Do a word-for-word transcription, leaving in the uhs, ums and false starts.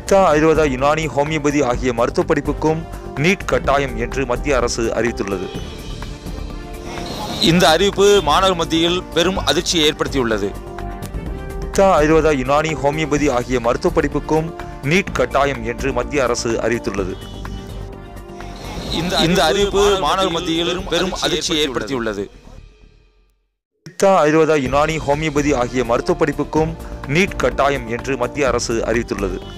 Siddha Ayurveda Unani homeopathy ஆகிய மருத்துவ படிப்புக்கும் நீட் கட்டாயம் என்று மத்திய அரசு அறிவித்துள்ளது. இந்த அறிவிப்பு மாணவர் மத்தியில் பெரும் அதிர்ச்சியை ஏற்படுத்தியுள்ளது. சித்தா ஆயுர்வேதா யுனானி ஹோமியோபதி ஆகிய மருத்துவ படிப்புக்கும் நீட் கட்டாயம் என்று மத்திய அரசு அறிவித்துள்ளது. இந்த அறிவிப்பு மாணவர் மத்தியில் பெரும் அதிர்ச்சியை ஏற்படுத்தியுள்ளது. சித்தா ஆயுர்வேதா யுனானி ஹோமியோபதி ஆகிய மருத்துவ படிப்புக்கும் நீட் கட்டாயம் என்று மத்திய அரசு அறிவித்துள்ளது.